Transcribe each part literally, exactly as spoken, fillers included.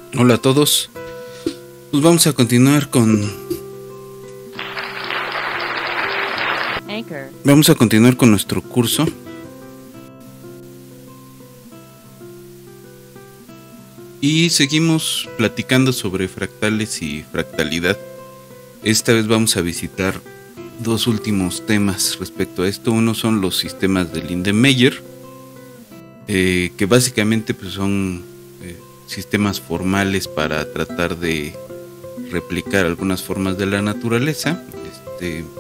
Hola a todos. Pues vamos a continuar con Anchor. Vamos a continuar con nuestro curso. Y seguimos platicando sobre fractales y fractalidad. Esta vez vamos a visitar dos últimos temas respecto a esto. Uno son los sistemas de Lindenmayer, eh, que básicamente pues, son eh, sistemas formales para tratar de replicar algunas formas de la naturaleza, este, eh,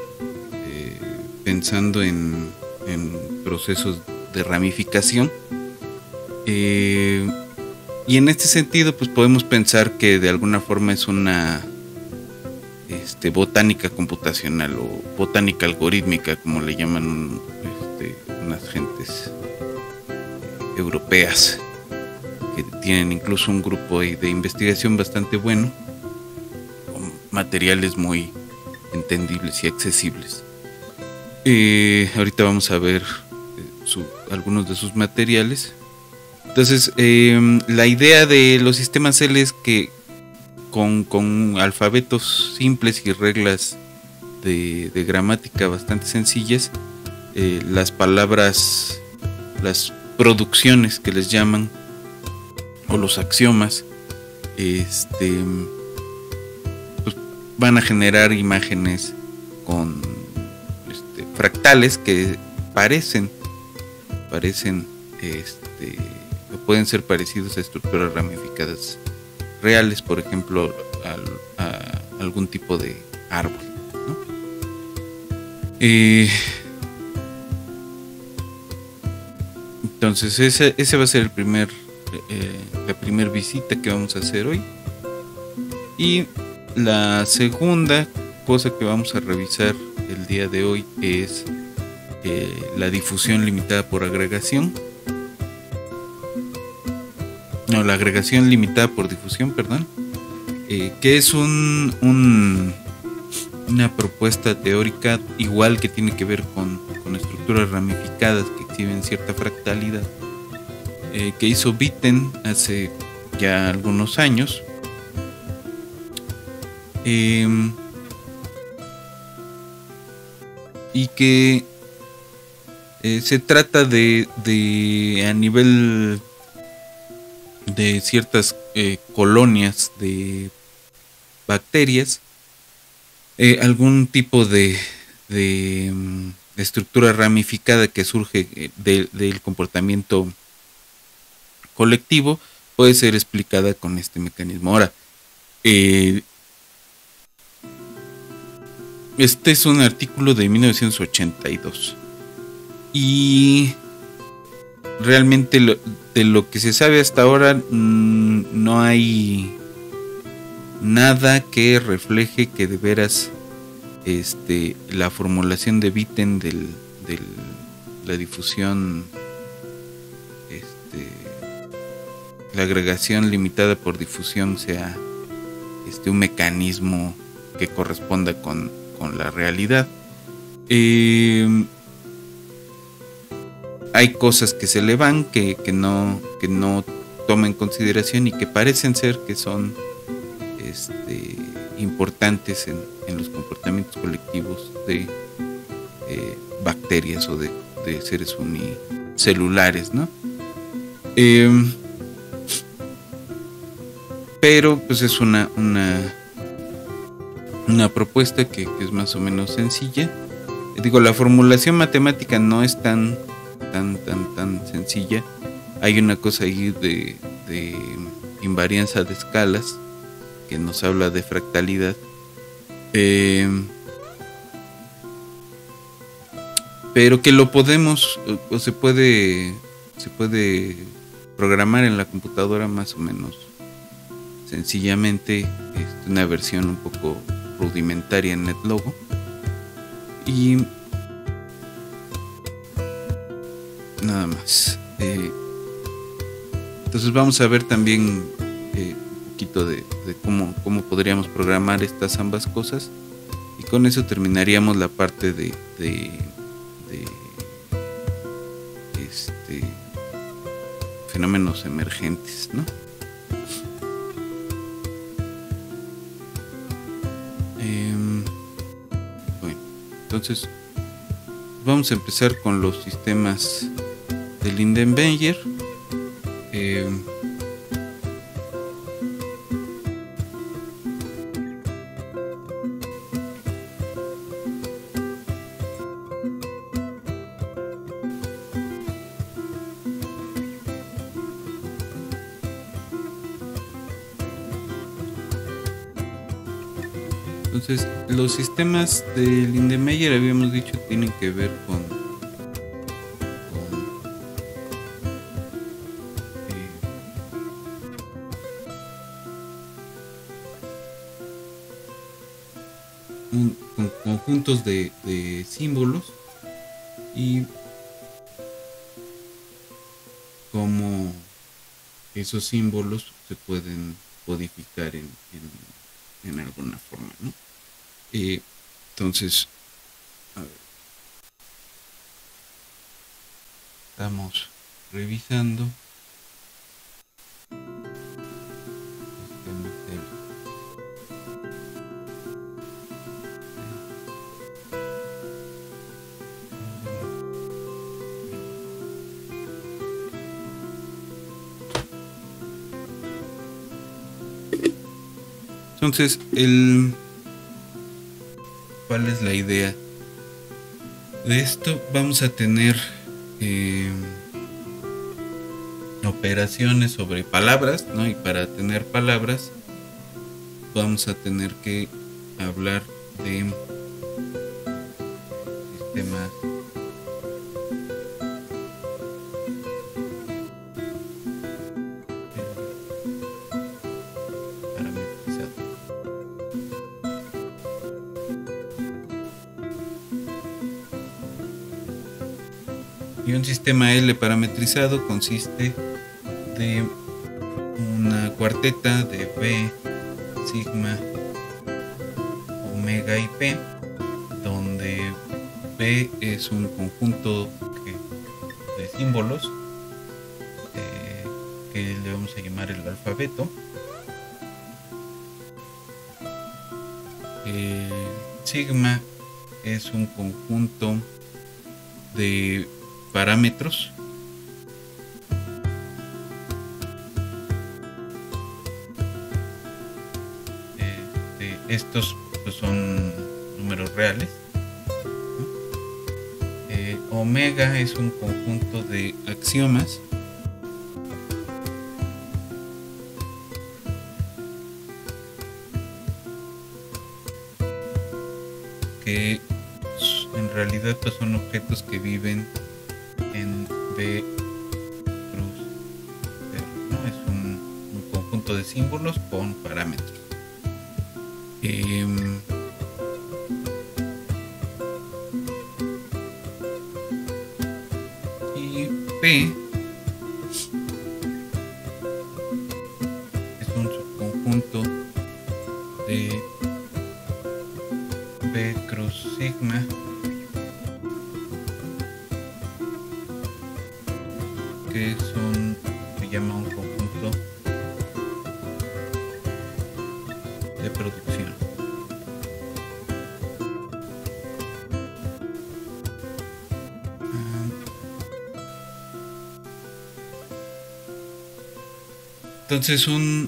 pensando en, en procesos de ramificación. Eh, y en este sentido, pues podemos pensar que de alguna forma es una este, botánica computacional o botánica algorítmica, como le llaman este, unas gentes eh, europeas, que tienen incluso un grupo de investigación bastante bueno, con materiales muy entendibles y accesibles. Eh, ahorita vamos a ver eh, su, algunos de sus materiales. Entonces, eh, la idea de los sistemas L es que con, con alfabetos simples y reglas de, de gramática bastante sencillas, eh, las palabras, las producciones que les llaman, o los axiomas, este, pues van a generar imágenes con este, fractales que parecen, parecen, este, pueden ser parecidos a estructuras ramificadas reales, por ejemplo, a, a algún tipo de árbol, ¿no? Eh, entonces ese, ese va a ser el primer, eh, la primera visita que vamos a hacer hoy. Y la segunda cosa que vamos a revisar el día de hoy es eh, la difusión limitada por agregación. No, la agregación limitada por difusión, perdón, eh, que es un, un, una propuesta teórica igual que tiene que ver con, con estructuras ramificadas que exhiben cierta fractalidad, eh, que hizo Witten hace ya algunos años, eh, y que eh, se trata de, de a nivel de ciertas eh, colonias de bacterias, eh, algún tipo de, de, um, de estructura ramificada que surge eh, de, del comportamiento colectivo puede ser explicada con este mecanismo. Ahora, eh, este es un artículo de mil novecientos ochenta y dos y realmente lo, de lo que se sabe hasta ahora mmm, no hay nada que refleje que de veras este, la formulación de Witten del, del, la difusión, este, la agregación limitada por difusión sea este, un mecanismo que corresponda con, con la realidad. Eh, Hay cosas que se le van, que, que, no, que no toma en consideración y que parecen ser que son este, importantes en, en los comportamientos colectivos de eh, bacterias o de, de seres unicelulares, ¿no? Eh, pero pues es una, una, una propuesta que, que es más o menos sencilla. Digo, la formulación matemática no es tan tan tan tan sencilla. Hay una cosa ahí de, de invarianza de escalas que nos habla de fractalidad, eh, pero que lo podemos o se puede se puede programar en la computadora más o menos sencillamente. Es una versión un poco rudimentaria en NetLogo y nada más. Eh, entonces vamos a ver también eh, un poquito de, de cómo, cómo podríamos programar estas ambas cosas, y con eso terminaríamos la parte de, de, de este, fenómenos emergentes, ¿no? Entonces vamos a empezar con los sistemas de Lindenmayer. Eh, Entonces, los sistemas de Lindenmayer, habíamos dicho, tienen que ver con, con, eh, un, con conjuntos de, de símbolos y cómo esos símbolos se pueden codificar en, en, en alguna forma, ¿no? Eh, entonces, a ver, estamos revisando sistemas de entonces el ¿cuál es la idea de esto? Vamos a tener eh, operaciones sobre palabras, ¿no? Y para tener palabras vamos a tener que hablar de sistemas parametrizados. Y un sistema L parametrizado consiste de una cuarteta de B, sigma, omega y P, donde B es un conjunto que, de símbolos eh, que le vamos a llamar el alfabeto. Eh, sigma es un conjunto de parámetros eh, estos pues, son números reales, ¿no? eh, omega es un conjunto de axiomas que en realidad pues, son objetos que viven en B cruz R, ¿no? Es un, un conjunto de símbolos con parámetros. Eh, y P es un subconjunto de B cruz sigma que son, se llama un conjunto de producción. Entonces un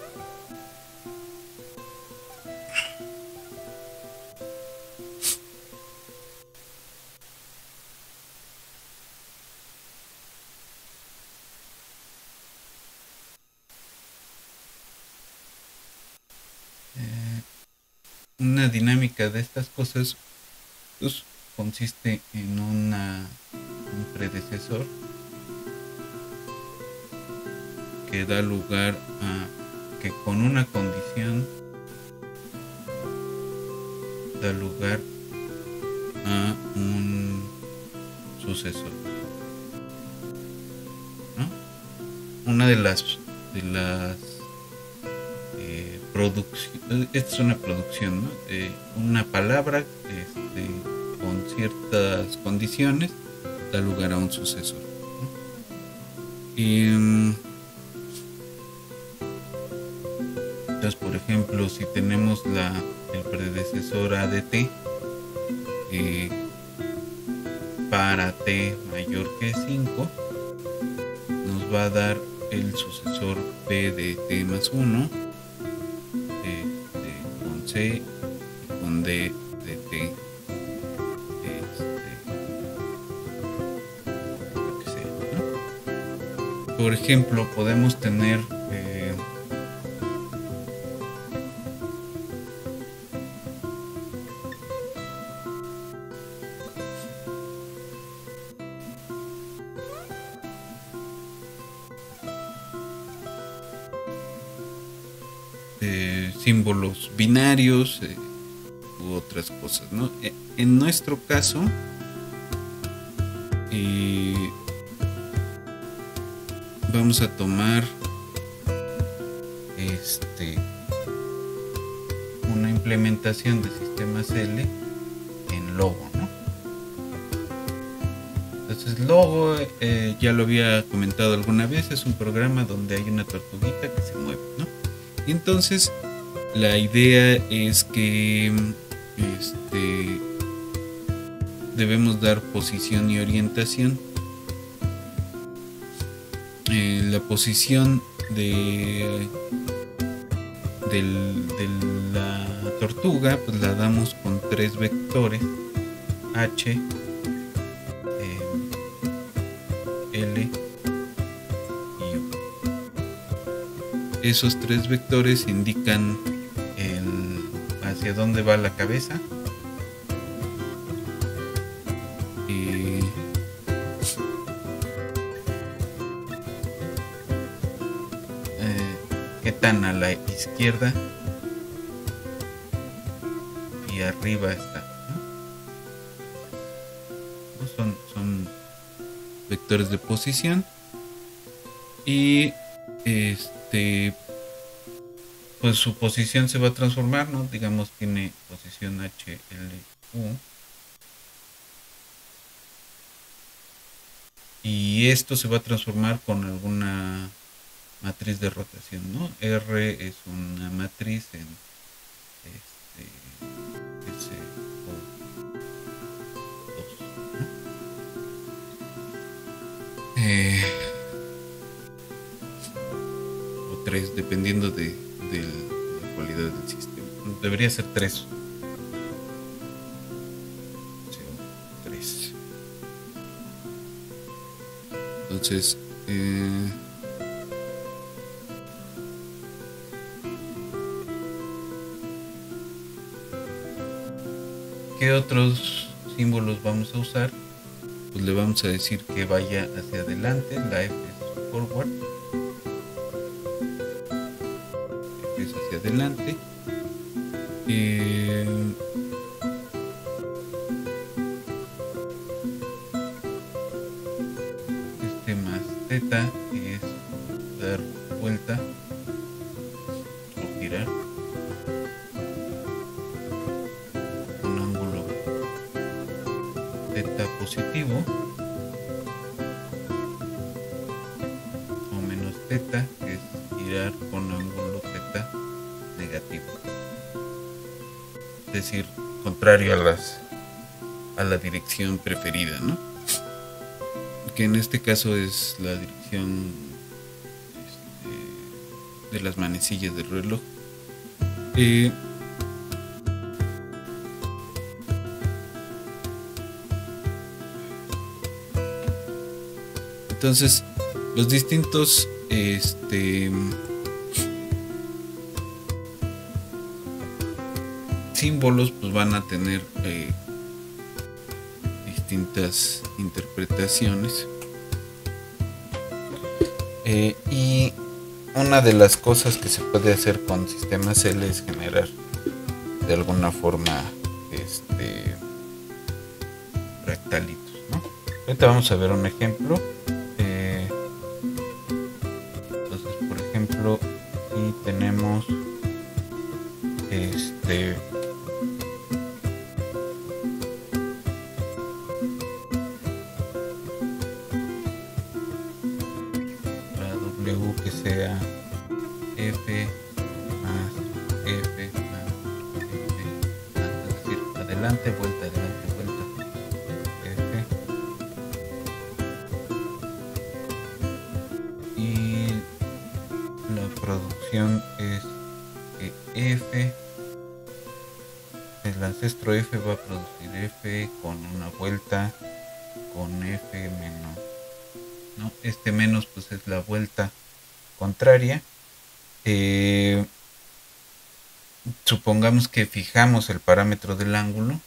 una dinámica de estas cosas pues, consiste en una, un predecesor que da lugar a que con una condición da lugar a un sucesor, ¿no? Una de las de las eh, producciones, esta es una producción, ¿no? Eh, una palabra este, con ciertas condiciones da lugar a un sucesor, ¿no? Y entonces, por ejemplo, si tenemos la, el predecesor A D T, eh, para t mayor que cinco nos va a dar el sucesor p de t más uno este, con c y con d de t. Por ejemplo, podemos tener eh, eh, símbolos binarios eh, u otras cosas, ¿no? En nuestro caso, eh, vamos a tomar este una implementación de sistemas L en Logo, ¿no? Entonces Logo eh, ya lo había comentado alguna vez, es un programa donde hay una tortuguita que se mueve, ¿no? Y entonces la idea es que este debemos dar posición y orientación. Eh, la posición de, del, de la tortuga pues la damos con tres vectores H, eh, L y U. Esos tres vectores indican el, hacia dónde va la cabeza. Y qué tan a la izquierda y arriba está, ¿no? Son, son vectores de posición y este pues su posición se va a transformar, ¿no? Digamos tiene posición H, L, U y esto se va a transformar con alguna matriz de rotación, ¿no? R es una matriz en este S O dos, ¿no? eh, o tres, dependiendo de, de la cualidad del sistema. Debería ser tres. tres. Entonces, eh, ¿qué otros símbolos vamos a usar? Pues le vamos a decir que vaya hacia adelante, la F es forward, F es hacia adelante, eh, este más teta es dar vuelta o girar. Teta positivo o menos teta, que es girar con ángulo teta negativo, es decir, contrario a las a la dirección preferida, ¿no? Que en este caso es la dirección este, de las manecillas del reloj. Eh, Entonces, los distintos este, símbolos pues van a tener eh, distintas interpretaciones. Eh, y una de las cosas que se puede hacer con sistemas L es generar de alguna forma este, fractalitos, ¿no? Ahorita vamos a ver un ejemplo. Y tenemos este la W que sea F más F más F más, es decir, adelante, vuelta, adelante, vuelta. ecuación es que F, el ancestro F va a producir F con una vuelta con F menos, ¿no? Este menos pues es la vuelta contraria. Eh, supongamos que fijamos el parámetro del ángulo.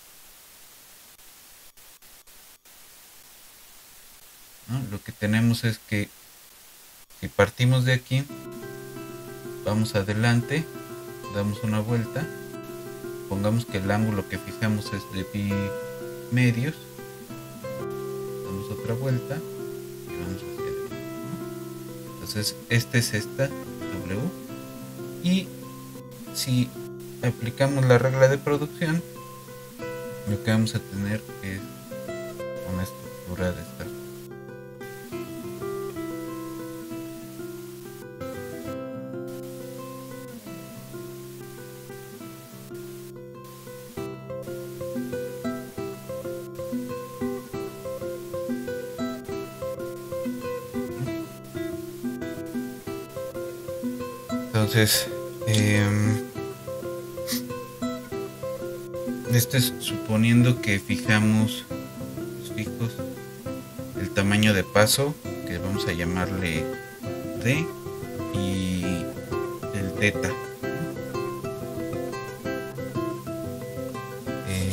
¿No? Lo que tenemos es que si partimos de aquí, vamos adelante, damos una vuelta, pongamos que el ángulo que fijamos es de pi medios, damos otra vuelta y vamos hacia adelante, ¿no? Entonces este es esta W, y si aplicamos la regla de producción, lo que vamos a tener es una estructura de esta. Entonces, eh, esto es suponiendo que fijamos los fijos el tamaño de paso, que vamos a llamarle D, y el θ. Eh,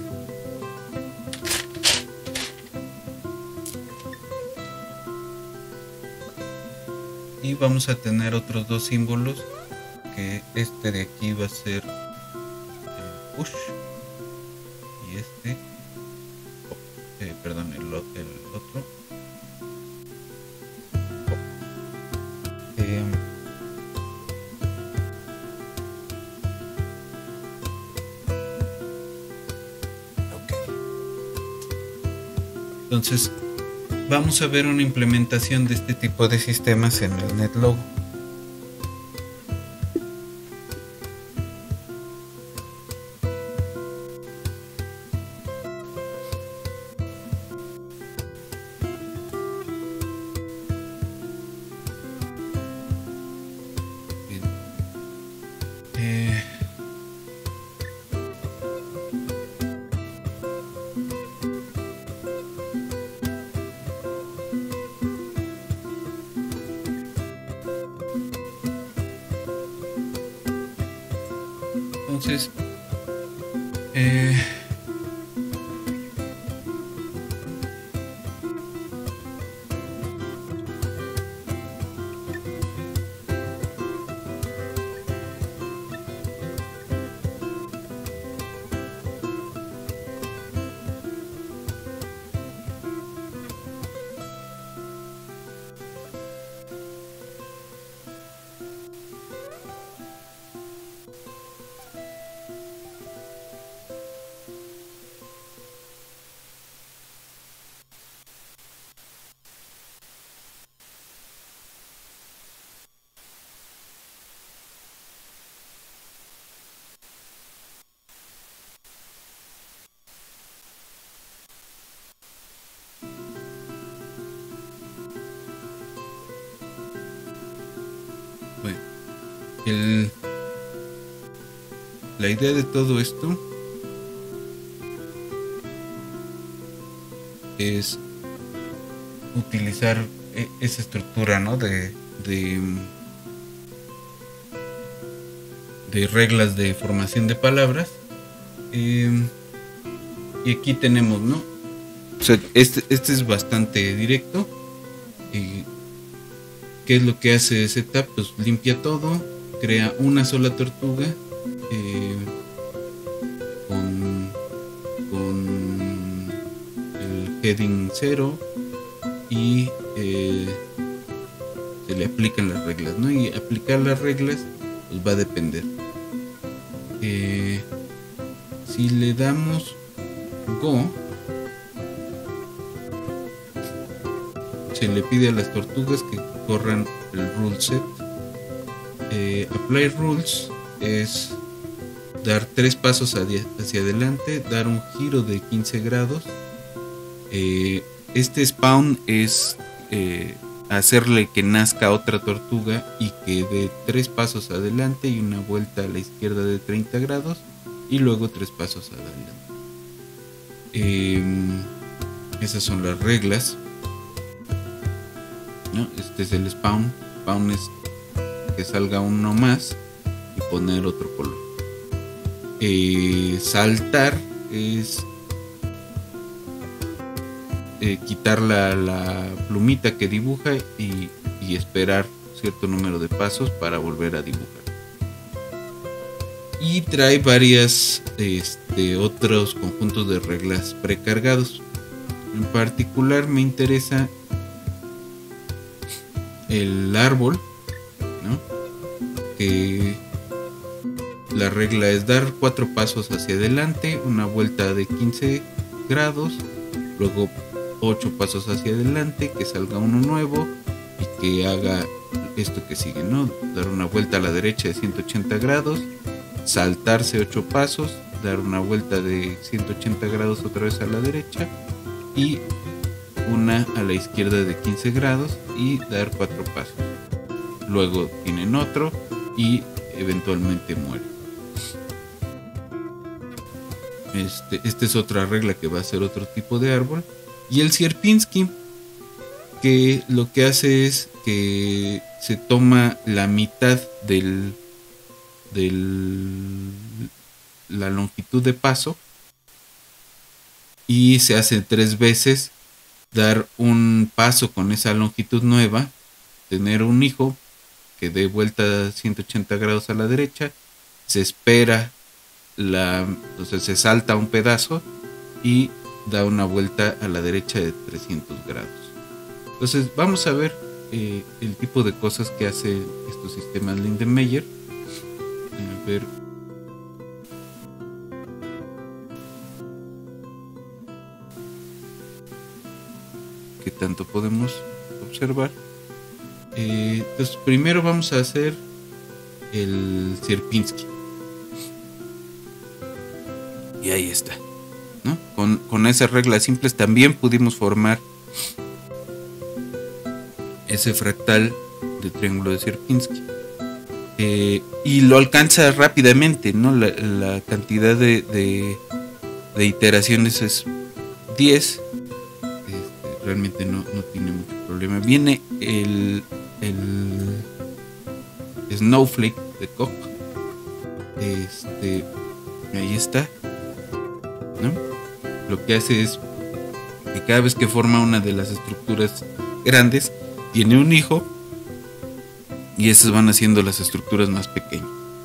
y vamos a tener otros dos símbolos, que este de aquí va a ser el push y este, oh, eh, perdón, el, el otro. Oh. Eh, okay. Entonces vamos a ver una implementación de este tipo de sistemas en el NetLogo. Eh, Entonces, eh, bueno, el, la idea de todo esto es utilizar esa estructura, ¿no? de, de, de reglas de formación de palabras. Eh, y aquí tenemos, ¿no? O sea, este, este es bastante directo. Y ¿qué es lo que hace setup? Pues limpia todo, crea una sola tortuga eh, con, con el heading cero y eh, se le aplican las reglas, ¿no? Y aplicar las reglas pues va a depender. Eh, si le damos go, se le pide a las tortugas que corran el rule set. Eh, apply rules es dar tres pasos hacia, hacia adelante, dar un giro de quince grados. Eh, este spawn es eh, hacerle que nazca otra tortuga y que dé tres pasos adelante y una vuelta a la izquierda de treinta grados y luego tres pasos adelante. Eh, esas son las reglas, ¿no? Este es el spawn. Spawn es que salga uno más y poner otro color. Eh, saltar es eh, quitar la, la plumita que dibuja y, y esperar cierto número de pasos para volver a dibujar. Y trae varias este, otros conjuntos de reglas precargados. En particular me interesa el árbol, ¿no? Que la regla es dar cuatro pasos hacia adelante, una vuelta de quince grados, luego ocho pasos hacia adelante, que salga uno nuevo y que haga esto que sigue, ¿no? Dar una vuelta a la derecha de ciento ochenta grados, saltarse ocho pasos, dar una vuelta de ciento ochenta grados otra vez a la derecha y una a la izquierda de quince grados y dar cuatro pasos. Luego tienen otro y eventualmente muere. Este, esta es otra regla que va a ser otro tipo de árbol. Y el Sierpinski, que lo que hace es que se toma la mitad del, del la longitud de paso y se hace tres veces, dar un paso con esa longitud nueva, tener un hijo que dé vuelta a ciento ochenta grados a la derecha, se espera la, entonces se salta un pedazo y da una vuelta a la derecha de trescientos grados. Entonces vamos a ver eh, el tipo de cosas que hace estos sistemas Lindenmayer. A ver. ¿Qué tanto podemos observar? Eh, entonces primero vamos a hacer el Sierpinski. Y ahí está, ¿no? Con, con esas reglas simples también pudimos formar ese fractal de triángulo de Sierpinski. Eh, y lo alcanza rápidamente, ¿no? La, la cantidad de, de, de iteraciones es diez. Este, realmente no, no tiene mucho problema. Viene el, el Snowflake de Koch. Este, ahí está, ¿no? Lo que hace es que cada vez que forma una de las estructuras grandes, tiene un hijo y esas van haciendo las estructuras más pequeñas.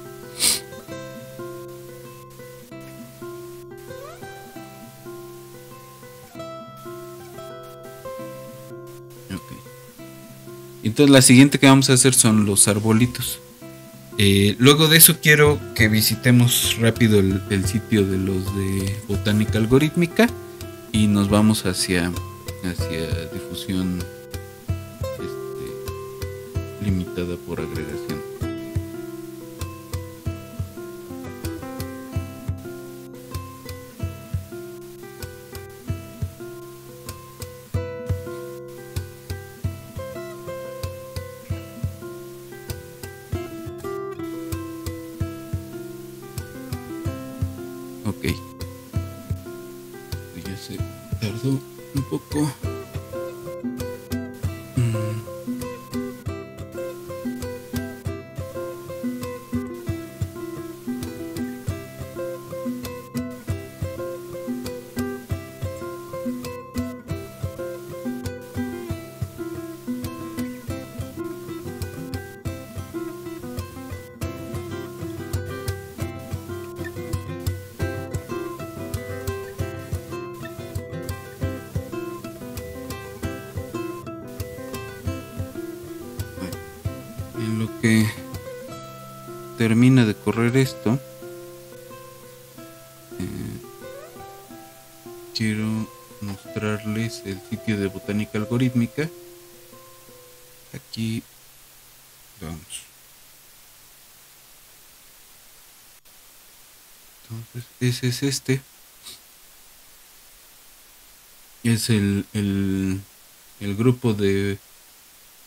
Okay. Entonces la siguiente que vamos a hacer son los arbolitos. Eh, luego de eso quiero que visitemos rápido el, el sitio de los de botánica algorítmica y nos vamos hacia, hacia difusión este, limitada por agregación. Ok, ya se tardó un poco. En lo que termina de correr esto, eh, quiero mostrarles el sitio de botánica algorítmica. Aquí vamos. Entonces ese es este. Es el, el, el grupo de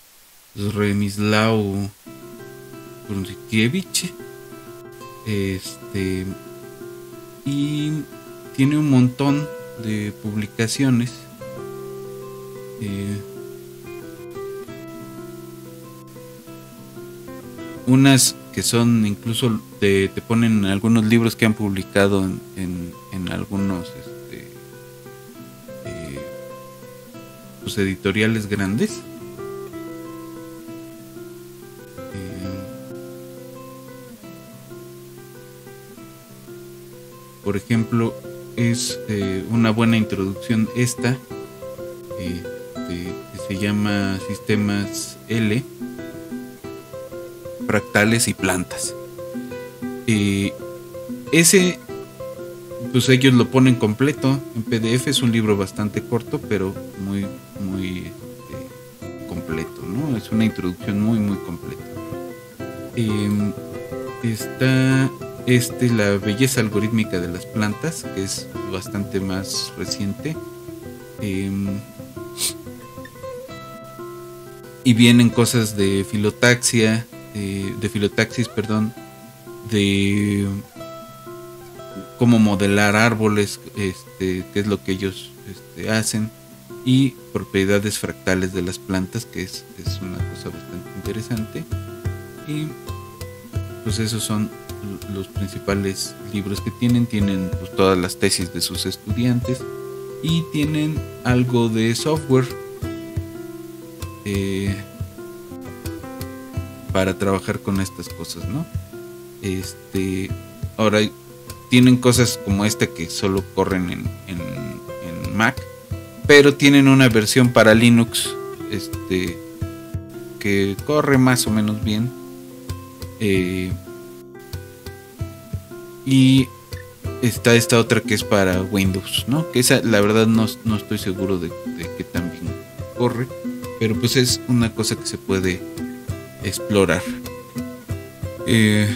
Remislaw Brunskiewicz. Este, y tiene un montón de publicaciones. Eh, unas que son incluso te, te ponen algunos libros que han publicado en, en, en algunos este, eh, pues editoriales grandes. Eh, por ejemplo, es eh, una buena introducción esta, eh, de, que se llama Sistemas L, Fractales y Plantas. Eh, ese, pues ellos lo ponen completo en P D F. Es un libro bastante corto, pero muy, muy este, completo, ¿no? Es una introducción muy, muy completa. Eh, está este, La belleza algorítmica de las plantas, que es bastante más reciente. Eh, y vienen cosas de filotaxia, de, de filotaxis, perdón, de cómo modelar árboles, este, qué es lo que ellos este, hacen, y propiedades fractales de las plantas, que es, es una cosa bastante interesante. Y pues esos son los principales libros que tienen. Tienen pues todas las tesis de sus estudiantes y tienen algo de software eh, para trabajar con estas cosas, ¿no? Este, ahora tienen cosas como esta que solo corren en, en, en Mac, pero tienen una versión para Linux este, que corre más o menos bien. Eh, y está esta otra que es para Windows, ¿no? Que esa la verdad no, no estoy seguro de, de que también corre, pero pues es una cosa que se puede explorar. Eh,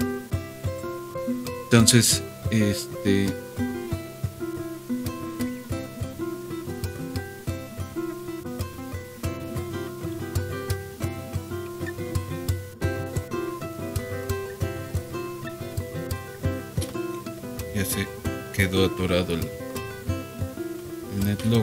entonces, este ya se quedó atorado el, el NetLogo.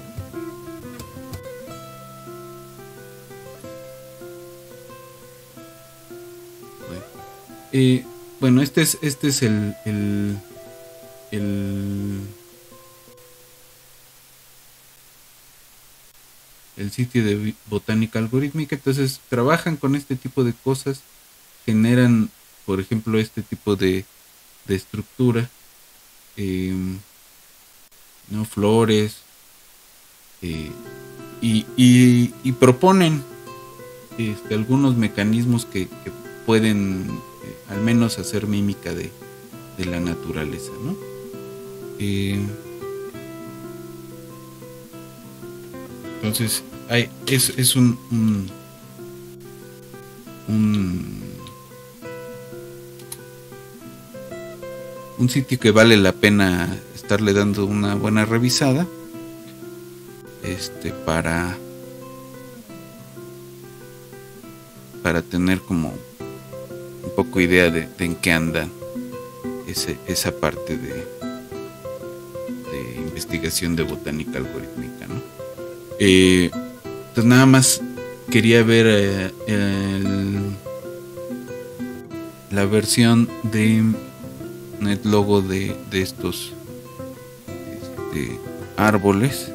Bueno, eh, bueno este es este es el el, el el sitio de botánica algorítmica. Entonces trabajan con este tipo de cosas, generan, por ejemplo, este tipo de, de estructura, eh, no flores, eh, y, y, y proponen este, algunos mecanismos que, que pueden eh, al menos hacer mímica de, de la naturaleza, ¿no? Eh, entonces hay, es, es un, un, un un sitio que vale la pena estarle dando una buena revisada, este para para tener como un poco idea de, de en qué anda ese, esa parte de, de investigación de botánica algorítmica, ¿no? Eh, entonces nada más quería ver eh, el, la versión de NetLogo de, de estos este, árboles.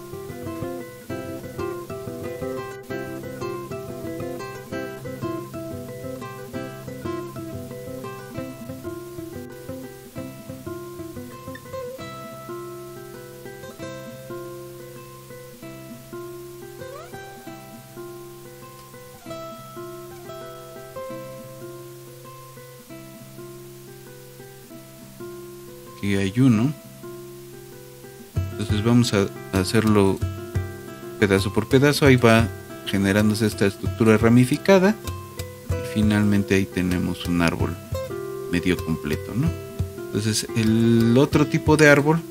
Aquí hay uno. Entonces vamos a hacerlo pedazo por pedazo. Ahí va generándose esta estructura ramificada y finalmente ahí tenemos un árbol medio completo, ¿no? Entonces el otro tipo de árbol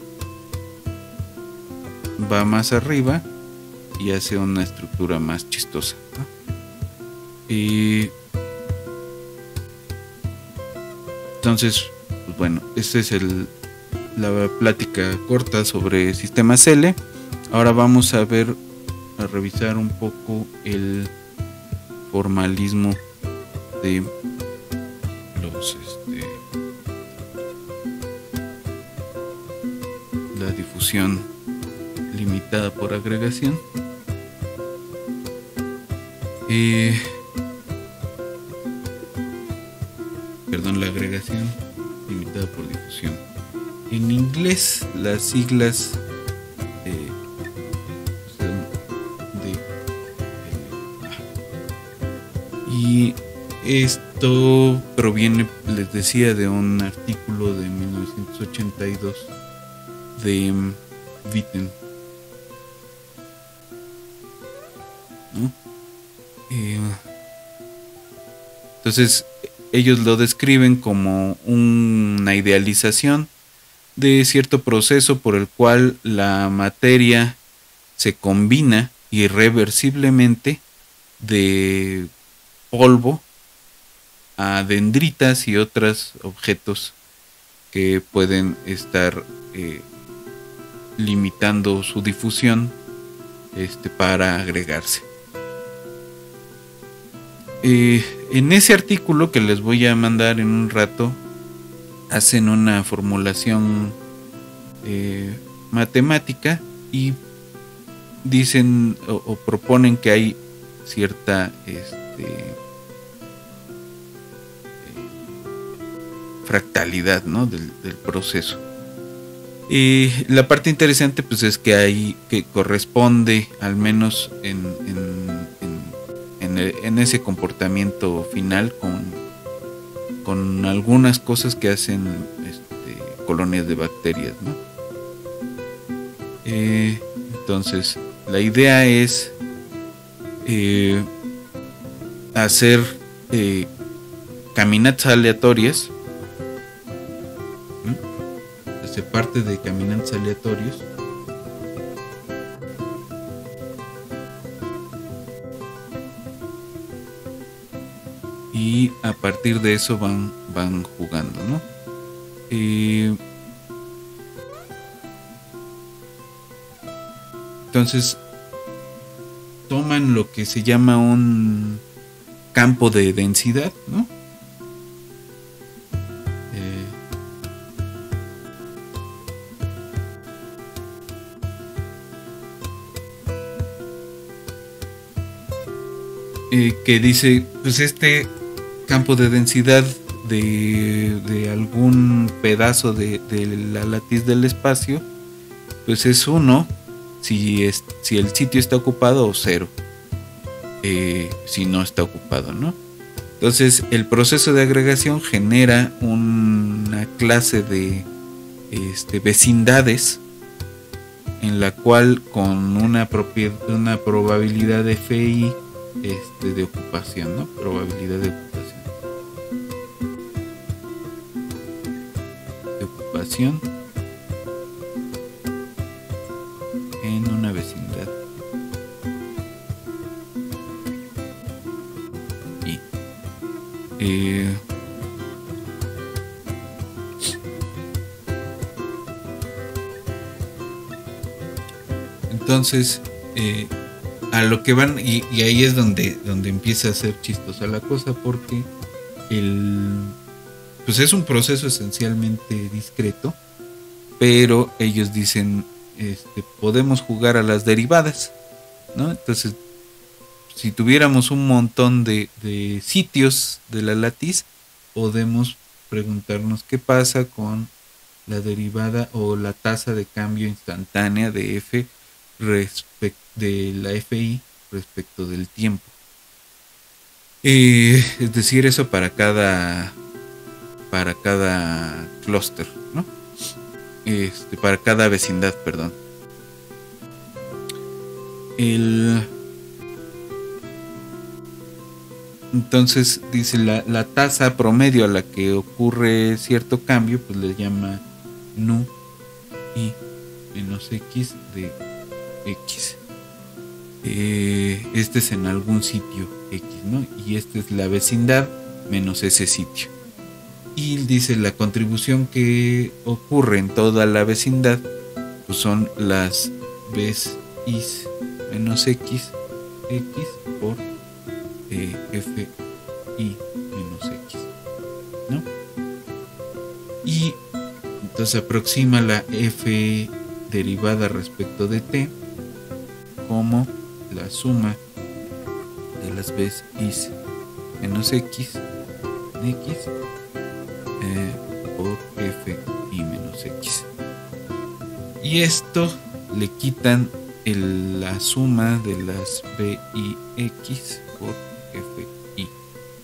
va más arriba y hace una estructura más chistosa, ¿no? Y entonces, pues bueno, esta es el, la plática corta sobre sistemas L. Ahora vamos a ver, a revisar un poco el formalismo de los este, la difusión limitada por agregación. Eh, perdón, la agregación limitada por difusión. En inglés, las siglas eh, de, y esto proviene, les decía, de un artículo de mil novecientos ochenta y dos de Witten, ¿no? Eh, entonces ellos lo describen como una idealización de cierto proceso por el cual la materia se combina irreversiblemente de polvo a dendritas y otros objetos que pueden estar eh, limitando su difusión este, para agregarse. Eh, en ese artículo que les voy a mandar en un rato, hacen una formulación eh, matemática y dicen o, o proponen que hay cierta este, eh, fractalidad, ¿no? del, del proceso. Y la parte interesante pues es que hay que corresponde al menos en, en, en, en, el, en ese comportamiento final con, con algunas cosas que hacen este, colonias de bacterias, ¿no? Eh, entonces la idea es eh, hacer eh, caminatas aleatorias. Se parte de caminantes aleatorios y a partir de eso van, van jugando, ¿no? Eh, entonces toman lo que se llama un campo de densidad, ¿no? Eh, que dice, pues este campo de densidad de, de algún pedazo de, de la latiz del espacio, pues es uno si, es, si el sitio está ocupado o cero eh, si no está ocupado, ¿no? Entonces el proceso de agregación genera una clase de este, vecindades en la cual con una, una probabilidad de F I Este, de ocupación, ¿no? Probabilidad de ocupación. De ocupación en una vecindad. Y eh, entonces eh, a lo que van, y, y ahí es donde, donde empieza a ser chistosa la cosa, porque el, pues es un proceso esencialmente discreto, pero ellos dicen, este, podemos jugar a las derivadas, ¿no? Entonces, si tuviéramos un montón de, de sitios de la latiz, podemos preguntarnos qué pasa con la derivada o la tasa de cambio instantánea de F respecto de la F I respecto del tiempo. Eh, es decir, eso para cada para cada clúster, ¿no? Este, para cada vecindad, perdón. El, entonces dice la, la tasa promedio a la que ocurre cierto cambio, pues le llama nu y menos x de x. Eh, este es en algún sitio X, ¿no? Y esta es la vecindad menos ese sitio. Y dice la contribución que ocurre en toda la vecindad, pues son las B's I's menos X, X por eh, F I menos X, ¿no? Y entonces aproxima la F derivada respecto de T como la suma de las B's I's menos X en X eh, por F I menos X. Y esto le quitan el, la suma de las B I X por F I. Eh,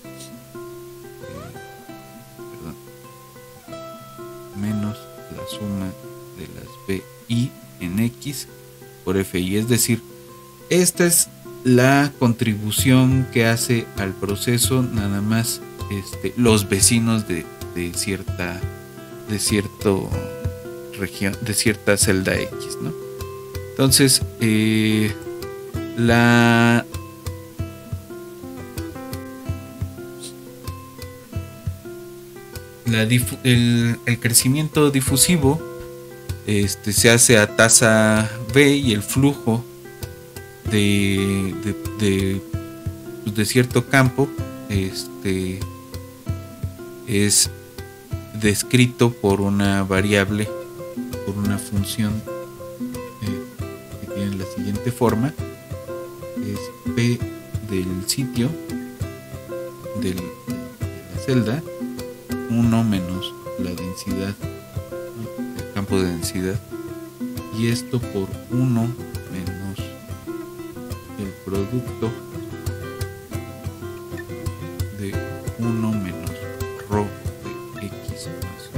perdón. Menos la suma de las B I en X por F I. Es decir, esta es la contribución que hace al proceso nada más este, los vecinos de, de cierta de cierto región, de cierta celda X, ¿no? Entonces eh, la la difu el, el crecimiento difusivo este, se hace a tasa V y el flujo de, de, de, de cierto campo este, es descrito por una variable, por una función eh, que tiene la siguiente forma, es P del sitio del, de la celda, uno menos la densidad, ¿no? El campo de densidad, y esto por uno menos el producto de uno menos rho de X más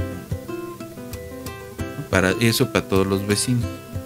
uno. Para eso, para todos los vecinos.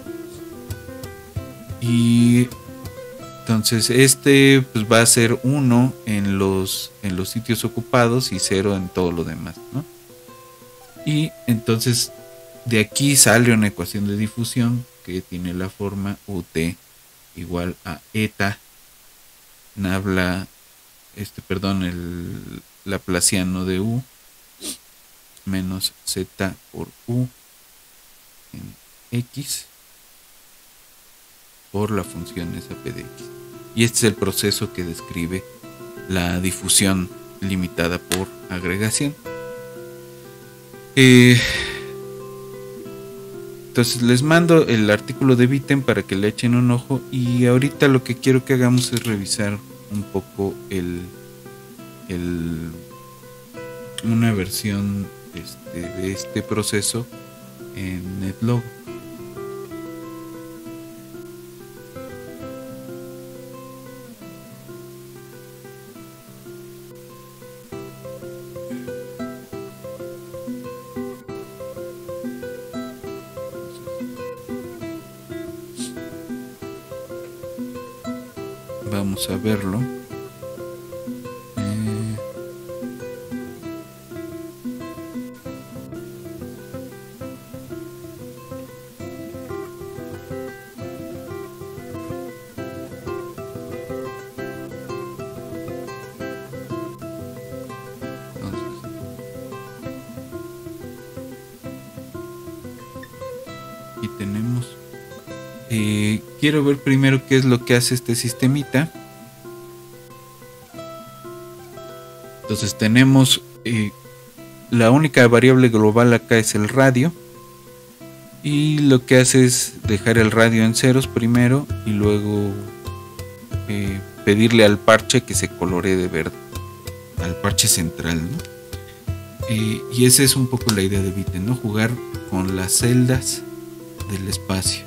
Y entonces este pues va a ser uno en los, en los sitios ocupados y cero en todo lo demás, ¿no? Y entonces de aquí sale una ecuación de difusión que tiene la forma U T igual a eta nabla, este, perdón, el laplaciano de U menos Z por U en X por la función esa P de X. Y este es el proceso que describe la difusión limitada por agregación. Eh, entonces les mando el artículo de Witten para que le echen un ojo, y ahorita lo que quiero que hagamos es revisar un poco el, el una versión este, de este proceso en NetLog. Vamos a verlo. Eh, aquí tenemos. Eh, quiero ver primero qué es lo que hace este sistemita. Entonces tenemos eh, la única variable global acá es el radio, y lo que hace es dejar el radio en ceros primero y luego eh, pedirle al parche que se coloree de verde, al parche central, ¿no? Eh, y esa es un poco la idea de Witten, ¿no? Jugar con las celdas del espacio.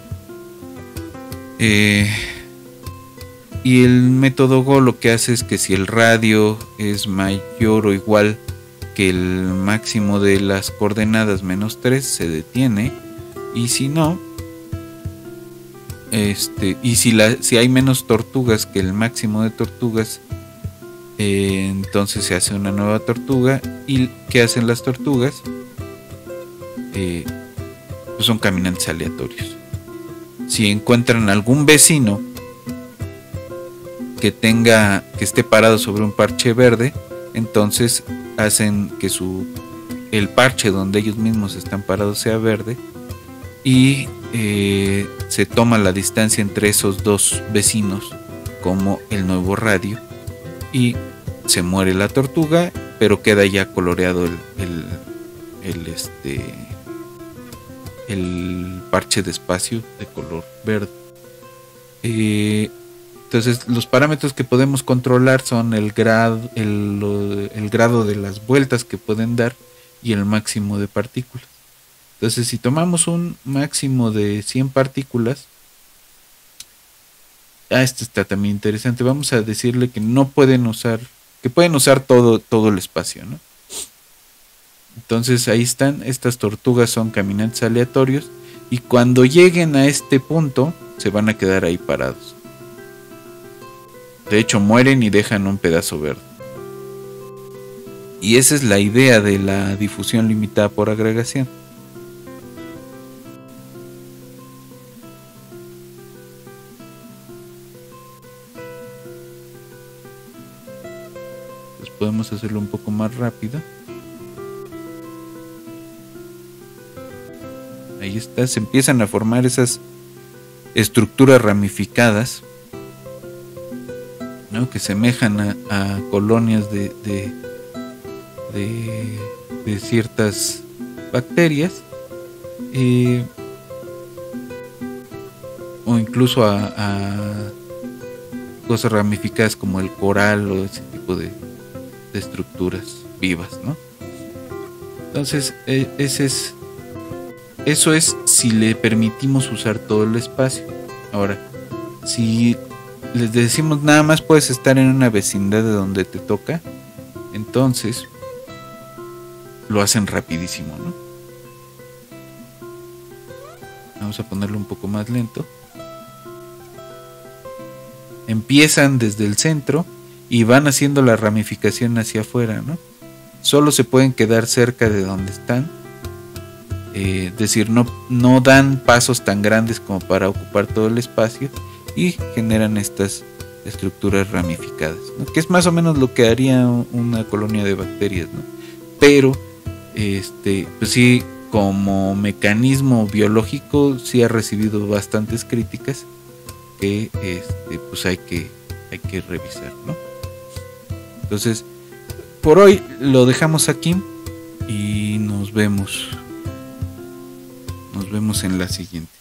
Eh, y el método Go lo que hace es que si el radio es mayor o igual que el máximo de las coordenadas menos tres, se detiene, y si no, este, y si, la, si hay menos tortugas que el máximo de tortugas, eh, entonces se hace una nueva tortuga. ¿Y qué hacen las tortugas? Eh, pues son caminantes aleatorios. Si encuentran algún vecino que tenga, que esté parado sobre un parche verde, entonces hacen que su el parche donde ellos mismos están parados sea verde y eh, se toma la distancia entre esos dos vecinos como el nuevo radio y se muere la tortuga, pero queda ya coloreado el, el, el este el parche de espacio de color verde. Eh, entonces los parámetros que podemos controlar son el grado, el, el grado de las vueltas que pueden dar y el máximo de partículas. Entonces si tomamos un máximo de cien partículas, ah, esto está también interesante, vamos a decirle que no pueden usar, que pueden usar todo, todo el espacio, ¿no? Entonces ahí están, estas tortugas son caminantes aleatorios y cuando lleguen a este punto se van a quedar ahí parados. De hecho mueren y dejan un pedazo verde. Y esa es la idea de la difusión limitada por agregación. Pues podemos hacerlo un poco más rápido. Ahí está, se empiezan a formar esas estructuras ramificadas, ¿no? Que semejan a, a colonias de, de, de, de ciertas bacterias, eh, o incluso a, a cosas ramificadas como el coral o ese tipo de, de estructuras vivas, ¿no? Entonces, eh, ese es Eso es si le permitimos usar todo el espacio. Ahora, si les decimos nada más puedes estar en una vecindad de donde te toca, entonces lo hacen rapidísimo, ¿no? Vamos a ponerlo un poco más lento. Empiezan desde el centro y van haciendo la ramificación hacia afuera, ¿no? Solo se pueden quedar cerca de donde están. Eh, es decir, no, no dan pasos tan grandes como para ocupar todo el espacio y generan estas estructuras ramificadas, ¿no? Que es más o menos lo que haría una colonia de bacterias, ¿no? Pero este, pues sí, como mecanismo biológico sí ha recibido bastantes críticas que este, pues hay que, hay que revisar, ¿no? Entonces, por hoy lo dejamos aquí y nos vemos. Nos vemos en la siguiente.